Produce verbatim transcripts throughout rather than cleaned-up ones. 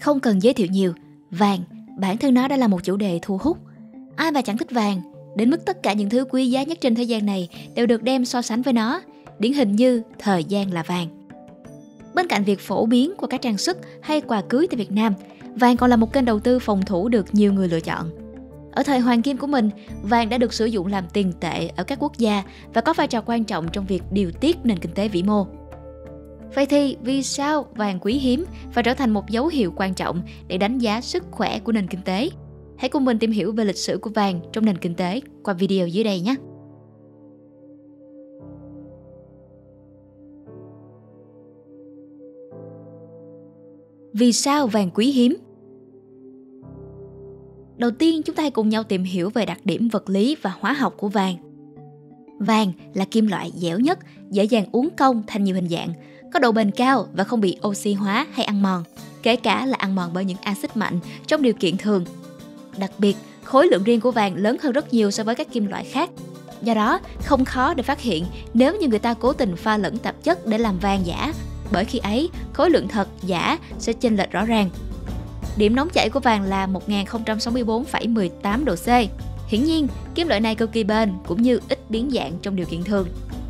Không cần giới thiệu nhiều, vàng bản thân nó đã là một chủ đề thu hút. Ai mà chẳng thích vàng, đến mức tất cả những thứ quý giá nhất trên thế gian này đều được đem so sánh với nó, điển hình như thời gian là vàng. Bên cạnh việc phổ biến qua các trang sức hay quà cưới tại Việt Nam, vàng còn là một kênh đầu tư phòng thủ được nhiều người lựa chọn. Ở thời hoàng kim của mình, vàng đã được sử dụng làm tiền tệ ở các quốc gia và có vai trò quan trọng trong việc điều tiết nền kinh tế vĩ mô. Vậy thì vì sao vàng quý hiếm và trở thành một dấu hiệu quan trọng để đánh giá sức khỏe của nền kinh tế? Hãy cùng mình tìm hiểu về lịch sử của vàng trong nền kinh tế qua video dưới đây nhé! Vì sao vàng quý hiếm? Đầu tiên, chúng ta hãy cùng nhau tìm hiểu về đặc điểm vật lý và hóa học của vàng. Vàng là kim loại dẻo nhất, dễ dàng uốn cong thành nhiều hình dạng, có độ bền cao và không bị oxy hóa hay ăn mòn, kể cả là ăn mòn bởi những axit mạnh trong điều kiện thường. Đặc biệt, khối lượng riêng của vàng lớn hơn rất nhiều so với các kim loại khác. Do đó, không khó để phát hiện nếu như người ta cố tình pha lẫn tạp chất để làm vàng giả, bởi khi ấy, khối lượng thật giả sẽ chênh lệch rõ ràng. Điểm nóng chảy của vàng là một nghìn không trăm sáu mươi tư phẩy mười tám độ C. Hiển nhiên, kim loại này cực kỳ bền cũng như ít biến dạng trong điều kiện thường.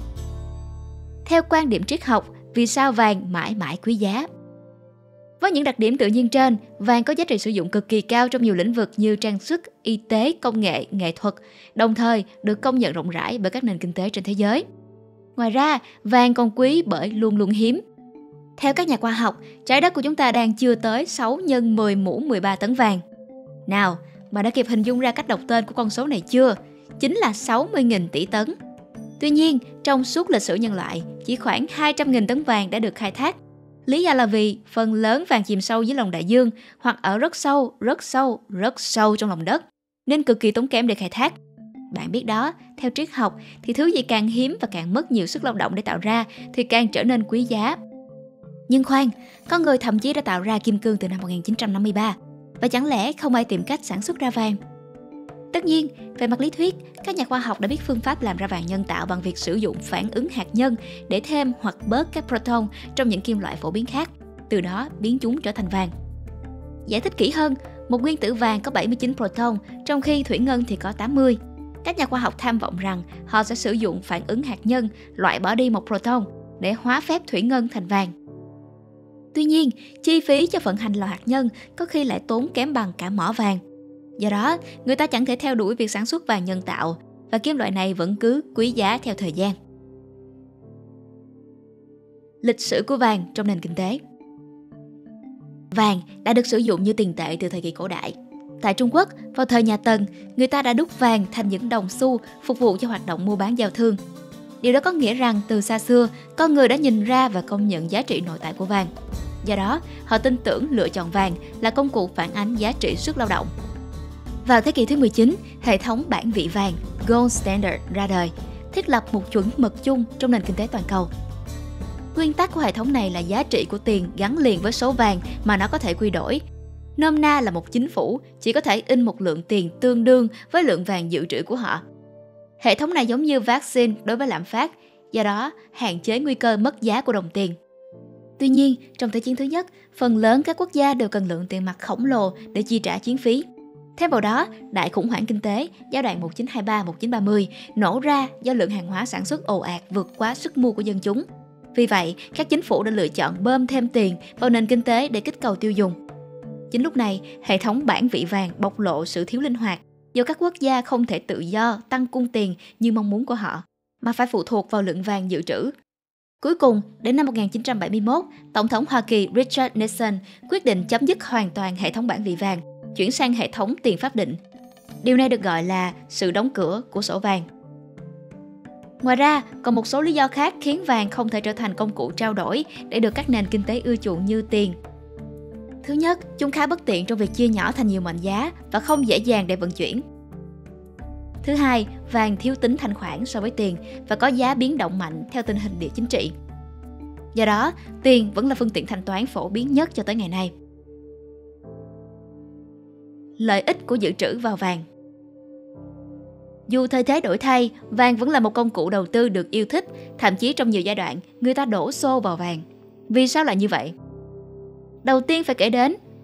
Theo quan điểm triết học, vì sao vàng mãi mãi quý giá? Với những đặc điểm tự nhiên trên, vàng có giá trị sử dụng cực kỳ cao trong nhiều lĩnh vực như trang sức, y tế, công nghệ, nghệ thuật, đồng thời được công nhận rộng rãi bởi các nền kinh tế trên thế giới. Ngoài ra, vàng còn quý bởi luôn luôn hiếm. Theo các nhà khoa học, trái đất của chúng ta đang chưa tới sáu nhân mười mũ mười ba tấn vàng. Nào, bạn đã kịp hình dung ra cách đọc tên của con số này chưa? Chính là sáu mươi nghìn tỷ tấn. Tuy nhiên, trong suốt lịch sử nhân loại, chỉ khoảng hai trăm nghìn tấn vàng đã được khai thác. Lý do là vì phần lớn vàng chìm sâu dưới lòng đại dương hoặc ở rất sâu, rất sâu, rất sâu trong lòng đất, nên cực kỳ tốn kém để khai thác. Bạn biết đó, theo triết học thì thứ gì càng hiếm và càng mất nhiều sức lao động để tạo ra thì càng trở nên quý giá. Nhưng khoan, con người thậm chí đã tạo ra kim cương từ năm một nghìn chín trăm năm mươi ba, và chẳng lẽ không ai tìm cách sản xuất ra vàng? Tất nhiên, về mặt lý thuyết, các nhà khoa học đã biết phương pháp làm ra vàng nhân tạo bằng việc sử dụng phản ứng hạt nhân để thêm hoặc bớt các proton trong những kim loại phổ biến khác, từ đó biến chúng trở thành vàng. Giải thích kỹ hơn, một nguyên tử vàng có bảy mươi chín proton, trong khi thủy ngân thì có tám mươi. Các nhà khoa học tham vọng rằng họ sẽ sử dụng phản ứng hạt nhân loại bỏ đi một proton để hóa phép thủy ngân thành vàng. Tuy nhiên, chi phí cho vận hành lò hạt nhân có khi lại tốn kém bằng cả mỏ vàng. Do đó, người ta chẳng thể theo đuổi việc sản xuất vàng nhân tạo, và kim loại này vẫn cứ quý giá theo thời gian. Lịch sử của vàng trong nền kinh tế. Vàng đã được sử dụng như tiền tệ từ thời kỳ cổ đại. Tại Trung Quốc, vào thời nhà Tần, người ta đã đúc vàng thành những đồng xu phục vụ cho hoạt động mua bán giao thương. Điều đó có nghĩa rằng từ xa xưa, con người đã nhìn ra và công nhận giá trị nội tại của vàng. Do đó, họ tin tưởng lựa chọn vàng là công cụ phản ánh giá trị sức lao động. Vào thế kỷ thứ mười chín, hệ thống bảng vị vàng Gold Standard ra đời, thiết lập một chuẩn mực chung trong nền kinh tế toàn cầu. Nguyên tắc của hệ thống này là giá trị của tiền gắn liền với số vàng mà nó có thể quy đổi. Nôm na là một chính phủ chỉ có thể in một lượng tiền tương đương với lượng vàng dự trữ của họ. Hệ thống này giống như vaccine đối với lạm phát, do đó hạn chế nguy cơ mất giá của đồng tiền. Tuy nhiên, trong Thế chiến thứ nhất, phần lớn các quốc gia đều cần lượng tiền mặt khổng lồ để chi trả chiến phí. Thêm vào đó, đại khủng hoảng kinh tế giai đoạn một nghìn chín trăm hai mươi ba đến một nghìn chín trăm ba mươi nổ ra do lượng hàng hóa sản xuất ồ ạt vượt quá sức mua của dân chúng. Vì vậy, các chính phủ đã lựa chọn bơm thêm tiền vào nền kinh tế để kích cầu tiêu dùng. Chính lúc này, hệ thống bảng vị vàng bộc lộ sự thiếu linh hoạt, do các quốc gia không thể tự do tăng cung tiền như mong muốn của họ, mà phải phụ thuộc vào lượng vàng dự trữ. Cuối cùng, đến năm một nghìn chín trăm bảy mươi mốt, Tổng thống Hoa Kỳ Richard Nixon quyết định chấm dứt hoàn toàn hệ thống bảng vị vàng, chuyển sang hệ thống tiền pháp định. Điều này được gọi là sự đóng cửa của sổ vàng. Ngoài ra, còn một số lý do khác khiến vàng không thể trở thành công cụ trao đổi để được các nền kinh tế ưa chuộng như tiền. Thứ nhất, chúng khá bất tiện trong việc chia nhỏ thành nhiều mệnh giá và không dễ dàng để vận chuyển. Thứ hai, vàng thiếu tính thanh khoản so với tiền và có giá biến động mạnh theo tình hình địa chính trị. Do đó, tiền vẫn là phương tiện thanh toán phổ biến nhất cho tới ngày nay. Lợi ích của dự trữ vào vàng. Dù thời thế đổi thay, vàng vẫn là một công cụ đầu tư được yêu thích, thậm chí trong nhiều giai đoạn, người ta đổ xô vào vàng. Vì sao lại như vậy? Đầu tiên phải kể đến,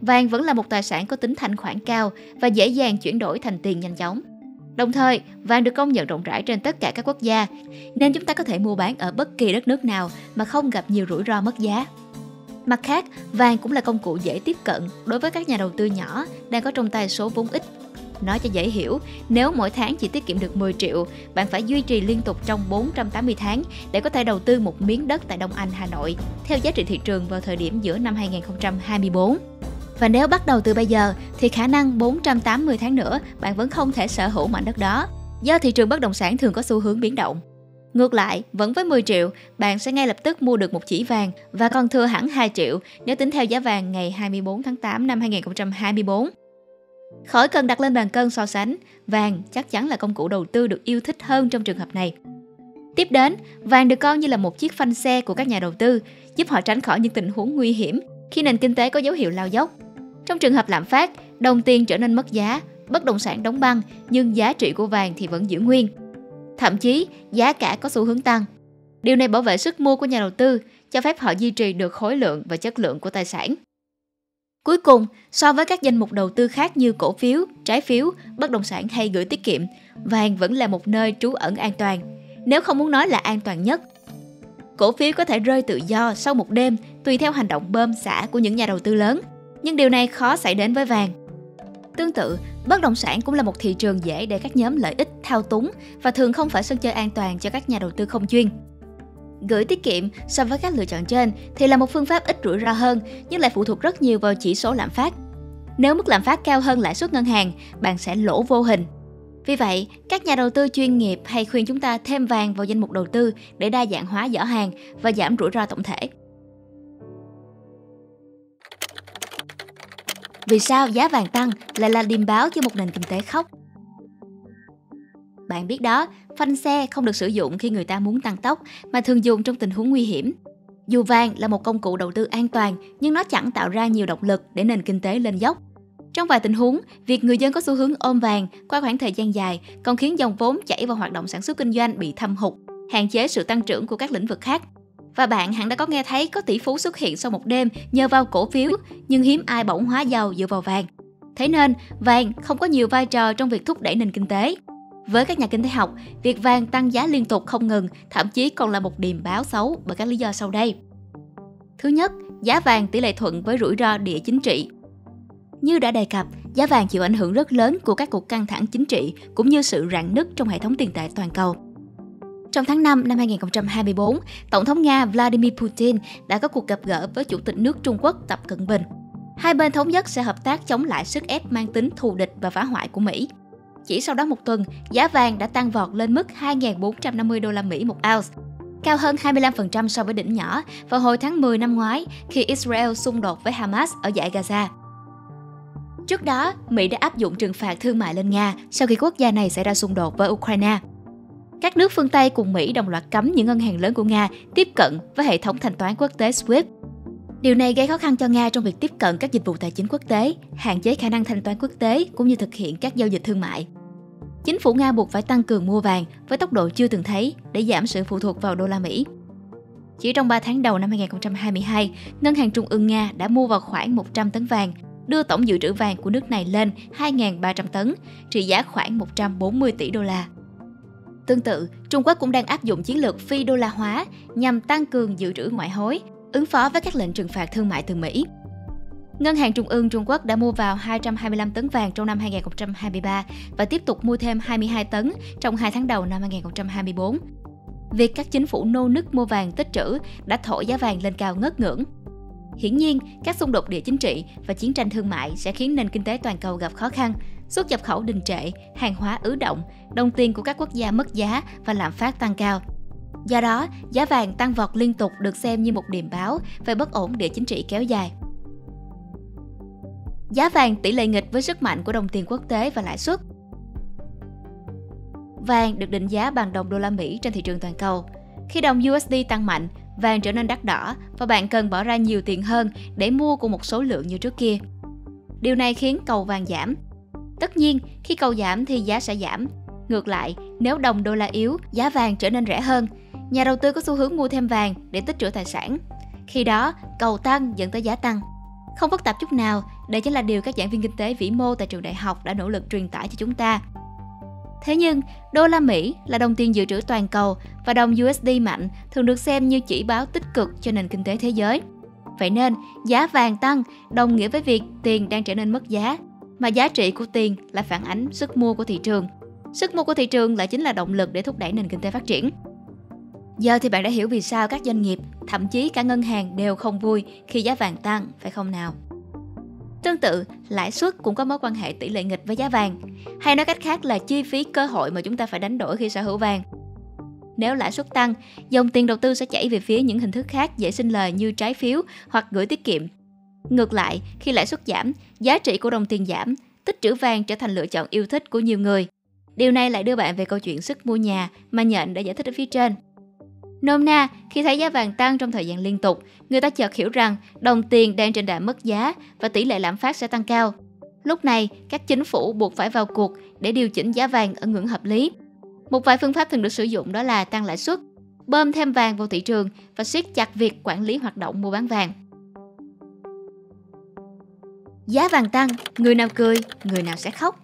vàng vẫn là một tài sản có tính thanh khoản cao và dễ dàng chuyển đổi thành tiền nhanh chóng. Đồng thời, vàng được công nhận rộng rãi trên tất cả các quốc gia, nên chúng ta có thể mua bán ở bất kỳ đất nước nào mà không gặp nhiều rủi ro mất giá. Mặt khác, vàng cũng là công cụ dễ tiếp cận đối với các nhà đầu tư nhỏ đang có trong tay số vốn ít. Nói cho dễ hiểu, nếu mỗi tháng chỉ tiết kiệm được mười triệu, bạn phải duy trì liên tục trong bốn trăm tám mươi tháng để có thể đầu tư một miếng đất tại Đông Anh, Hà Nội, theo giá trị thị trường vào thời điểm giữa năm hai nghìn không trăm hai mươi tư. Và nếu bắt đầu từ bây giờ, thì khả năng bốn trăm tám mươi tháng nữa bạn vẫn không thể sở hữu mảnh đất đó, do thị trường bất động sản thường có xu hướng biến động. Ngược lại, vẫn với mười triệu, bạn sẽ ngay lập tức mua được một chỉ vàng và còn thừa hẳn hai triệu nếu tính theo giá vàng ngày hai mươi tư tháng tám năm hai nghìn không trăm hai mươi tư. Khỏi cần đặt lên bàn cân so sánh, vàng chắc chắn là công cụ đầu tư được yêu thích hơn trong trường hợp này. Tiếp đến, vàng được coi như là một chiếc phanh xe của các nhà đầu tư, giúp họ tránh khỏi những tình huống nguy hiểm khi nền kinh tế có dấu hiệu lao dốc. Trong trường hợp lạm phát, đồng tiền trở nên mất giá, bất động sản đóng băng, nhưng giá trị của vàng thì vẫn giữ nguyên. Thậm chí, giá cả có xu hướng tăng. Điều này bảo vệ sức mua của nhà đầu tư, cho phép họ duy trì được khối lượng và chất lượng của tài sản. Cuối cùng, so với các danh mục đầu tư khác như cổ phiếu, trái phiếu, bất động sản hay gửi tiết kiệm, vàng vẫn là một nơi trú ẩn an toàn, nếu không muốn nói là an toàn nhất. Cổ phiếu có thể rơi tự do sau một đêm tùy theo hành động bơm xả của những nhà đầu tư lớn, nhưng điều này khó xảy đến với vàng. Tương tự, bất động sản cũng là một thị trường dễ để các nhóm lợi ích thao túng và thường không phải sân chơi an toàn cho các nhà đầu tư không chuyên. Gửi tiết kiệm so với các lựa chọn trên thì là một phương pháp ít rủi ro hơn, nhưng lại phụ thuộc rất nhiều vào chỉ số lạm phát. Nếu mức lạm phát cao hơn lãi suất ngân hàng, bạn sẽ lỗ vô hình. Vì vậy, các nhà đầu tư chuyên nghiệp hay khuyên chúng ta thêm vàng vào danh mục đầu tư để đa dạng hóa giỏ hàng và giảm rủi ro tổng thể. Vì sao giá vàng tăng lại là điềm báo cho một nền kinh tế khóc? Bạn biết đó, phanh xe không được sử dụng khi người ta muốn tăng tốc mà thường dùng trong tình huống nguy hiểm. Dù vàng là một công cụ đầu tư an toàn, nhưng nó chẳng tạo ra nhiều động lực để nền kinh tế lên dốc. Trong vài tình huống, việc người dân có xu hướng ôm vàng qua khoảng thời gian dài còn khiến dòng vốn chảy vào hoạt động sản xuất kinh doanh bị thâm hụt, hạn chế sự tăng trưởng của các lĩnh vực khác. Và bạn hẳn đã có nghe thấy có tỷ phú xuất hiện sau một đêm nhờ vào cổ phiếu, nhưng hiếm ai bỗng hóa giàu dựa vào vàng. Thế nên, vàng không có nhiều vai trò trong việc thúc đẩy nền kinh tế. Với các nhà kinh tế học, việc vàng tăng giá liên tục không ngừng thậm chí còn là một điềm báo xấu bởi các lý do sau đây. Thứ nhất, giá vàng tỷ lệ thuận với rủi ro địa chính trị. Như đã đề cập, giá vàng chịu ảnh hưởng rất lớn của các cuộc căng thẳng chính trị cũng như sự rạn nứt trong hệ thống tiền tệ toàn cầu. Trong tháng năm năm hai nghìn không trăm hai mươi tư, Tổng thống Nga Vladimir Putin đã có cuộc gặp gỡ với Chủ tịch nước Trung Quốc Tập Cận Bình. Hai bên thống nhất sẽ hợp tác chống lại sức ép mang tính thù địch và phá hoại của Mỹ. Chỉ sau đó một tuần, giá vàng đã tăng vọt lên mức hai nghìn bốn trăm năm mươi đô la Mỹ một ounce, cao hơn hai mươi lăm phần trăm so với đỉnh nhỏ vào hồi tháng mười năm ngoái khi Israel xung đột với Hamas ở dải Gaza. Trước đó, Mỹ đã áp dụng trừng phạt thương mại lên Nga sau khi quốc gia này xảy ra xung đột với Ukraine. Các nước phương Tây cùng Mỹ đồng loạt cấm những ngân hàng lớn của Nga tiếp cận với hệ thống thanh toán quốc tế SWIFT. Điều này gây khó khăn cho Nga trong việc tiếp cận các dịch vụ tài chính quốc tế, hạn chế khả năng thanh toán quốc tế cũng như thực hiện các giao dịch thương mại. Chính phủ Nga buộc phải tăng cường mua vàng với tốc độ chưa từng thấy để giảm sự phụ thuộc vào đô la Mỹ. Chỉ trong ba tháng đầu năm hai nghìn không trăm hai mươi hai, Ngân hàng Trung ương Nga đã mua vào khoảng một trăm tấn vàng, đưa tổng dự trữ vàng của nước này lên hai nghìn ba trăm tấn, trị giá khoảng một trăm bốn mươi tỷ đô la. Tương tự, Trung Quốc cũng đang áp dụng chiến lược phi đô la hóa nhằm tăng cường dự trữ ngoại hối, ứng phó với các lệnh trừng phạt thương mại từ Mỹ. Ngân hàng Trung ương Trung Quốc đã mua vào hai trăm hai mươi lăm tấn vàng trong năm hai nghìn không trăm hai mươi ba và tiếp tục mua thêm hai mươi hai tấn trong hai tháng đầu năm hai nghìn không trăm hai mươi tư. Việc các chính phủ nô nức mua vàng tích trữ đã thổi giá vàng lên cao ngất ngưỡng. Hiển nhiên, các xung đột địa chính trị và chiến tranh thương mại sẽ khiến nền kinh tế toàn cầu gặp khó khăn, xuất nhập khẩu đình trệ, hàng hóa ứ động, đồng tiền của các quốc gia mất giá và lạm phát tăng cao. Do đó, giá vàng tăng vọt liên tục được xem như một điềm báo về bất ổn địa chính trị kéo dài. Giá vàng tỷ lệ nghịch với sức mạnh của đồng tiền quốc tế và lãi suất. Vàng được định giá bằng đồng đô la Mỹ trên thị trường toàn cầu. Khi đồng u ét đê tăng mạnh, vàng trở nên đắt đỏ và bạn cần bỏ ra nhiều tiền hơn để mua cùng một số lượng như trước kia. Điều này khiến cầu vàng giảm. Tất nhiên, khi cầu giảm thì giá sẽ giảm. Ngược lại, nếu đồng đô la yếu, giá vàng trở nên rẻ hơn. Nhà đầu tư có xu hướng mua thêm vàng để tích trữ tài sản. Khi đó, cầu tăng dẫn tới giá tăng. Không phức tạp chút nào, đây chính là điều các giảng viên kinh tế vĩ mô tại trường đại học đã nỗ lực truyền tải cho chúng ta. Thế nhưng, đô la Mỹ là đồng tiền dự trữ toàn cầu và đồng u ét đê mạnh thường được xem như chỉ báo tích cực cho nền kinh tế thế giới. Vậy nên, giá vàng tăng đồng nghĩa với việc tiền đang trở nên mất giá, mà giá trị của tiền là phản ánh sức mua của thị trường. Sức mua của thị trường lại chính là động lực để thúc đẩy nền kinh tế phát triển. Giờ thì bạn đã hiểu vì sao các doanh nghiệp, thậm chí cả ngân hàng đều không vui khi giá vàng tăng, phải không nào? Tương tự, lãi suất cũng có mối quan hệ tỷ lệ nghịch với giá vàng, hay nói cách khác là chi phí cơ hội mà chúng ta phải đánh đổi khi sở hữu vàng. Nếu lãi suất tăng, dòng tiền đầu tư sẽ chảy về phía những hình thức khác dễ sinh lời như trái phiếu hoặc gửi tiết kiệm. Ngược lại, khi lãi suất giảm, giá trị của đồng tiền giảm, tích trữ vàng trở thành lựa chọn yêu thích của nhiều người. Điều này lại đưa bạn về câu chuyện sức mua nhà mà Nhện đã giải thích ở phía trên. Nôm na, khi thấy giá vàng tăng trong thời gian liên tục, người ta chợt hiểu rằng đồng tiền đang trên đà mất giá và tỷ lệ lạm phát sẽ tăng cao. Lúc này, các chính phủ buộc phải vào cuộc để điều chỉnh giá vàng ở ngưỡng hợp lý. Một vài phương pháp thường được sử dụng đó là tăng lãi suất, bơm thêm vàng vào thị trường và siết chặt việc quản lý hoạt động mua bán vàng. Giá vàng tăng, người nào cười, người nào sẽ khóc.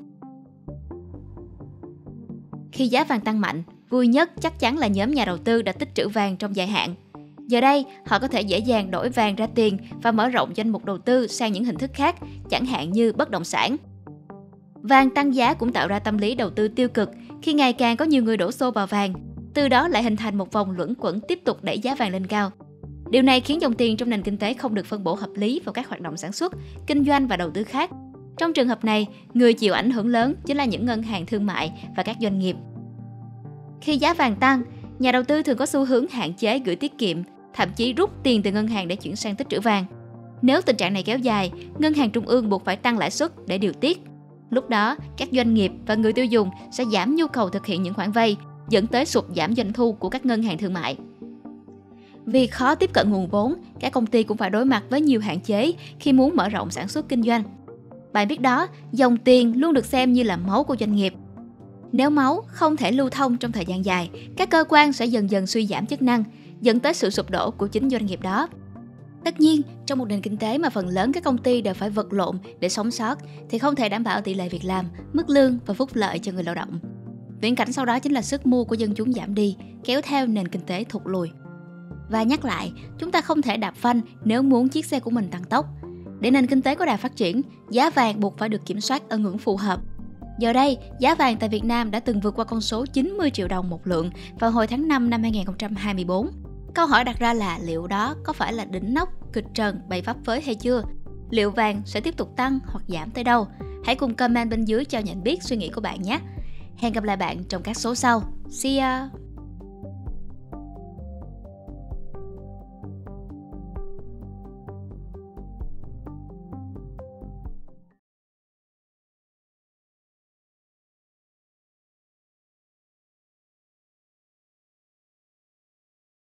Khi giá vàng tăng mạnh, vui nhất chắc chắn là nhóm nhà đầu tư đã tích trữ vàng trong dài hạn. Giờ đây, họ có thể dễ dàng đổi vàng ra tiền và mở rộng danh mục đầu tư sang những hình thức khác, chẳng hạn như bất động sản. Vàng tăng giá cũng tạo ra tâm lý đầu tư tiêu cực khi ngày càng có nhiều người đổ xô vào vàng, từ đó lại hình thành một vòng luẩn quẩn tiếp tục đẩy giá vàng lên cao. Điều này khiến dòng tiền trong nền kinh tế không được phân bổ hợp lý vào các hoạt động sản xuất, kinh doanh và đầu tư khác. Trong trường hợp này, người chịu ảnh hưởng lớn chính là những ngân hàng thương mại và các doanh nghiệp. Khi giá vàng tăng, nhà đầu tư thường có xu hướng hạn chế gửi tiết kiệm, thậm chí rút tiền từ ngân hàng để chuyển sang tích trữ vàng. Nếu tình trạng này kéo dài, ngân hàng trung ương buộc phải tăng lãi suất để điều tiết. Lúc đó, các doanh nghiệp và người tiêu dùng sẽ giảm nhu cầu thực hiện những khoản vay, dẫn tới sụt giảm doanh thu của các ngân hàng thương mại. Vì khó tiếp cận nguồn vốn, các công ty cũng phải đối mặt với nhiều hạn chế khi muốn mở rộng sản xuất kinh doanh. Bạn biết đó, dòng tiền luôn được xem như là máu của doanh nghiệp. Nếu máu không thể lưu thông trong thời gian dài, các cơ quan sẽ dần dần suy giảm chức năng, dẫn tới sự sụp đổ của chính doanh nghiệp đó. Tất nhiên, trong một nền kinh tế mà phần lớn các công ty đều phải vật lộn để sống sót, thì không thể đảm bảo tỷ lệ việc làm, mức lương và phúc lợi cho người lao động. Viễn cảnh sau đó chính là sức mua của dân chúng giảm đi, kéo theo nền kinh tế thụt lùi. Và nhắc lại, chúng ta không thể đạp phanh nếu muốn chiếc xe của mình tăng tốc. Để nền kinh tế có đà phát triển, giá vàng buộc phải được kiểm soát ở ngưỡng phù hợp. Giờ đây, giá vàng tại Việt Nam đã từng vượt qua con số chín mươi triệu đồng một lượng vào hồi tháng năm năm hai nghìn không trăm hai mươi tư. Câu hỏi đặt ra là liệu đó có phải là đỉnh nóc kịch trần bày pháp phới hay chưa? Liệu vàng sẽ tiếp tục tăng hoặc giảm tới đâu? Hãy cùng comment bên dưới cho Nhện biết suy nghĩ của bạn nhé. Hẹn gặp lại bạn trong các số sau. See ya!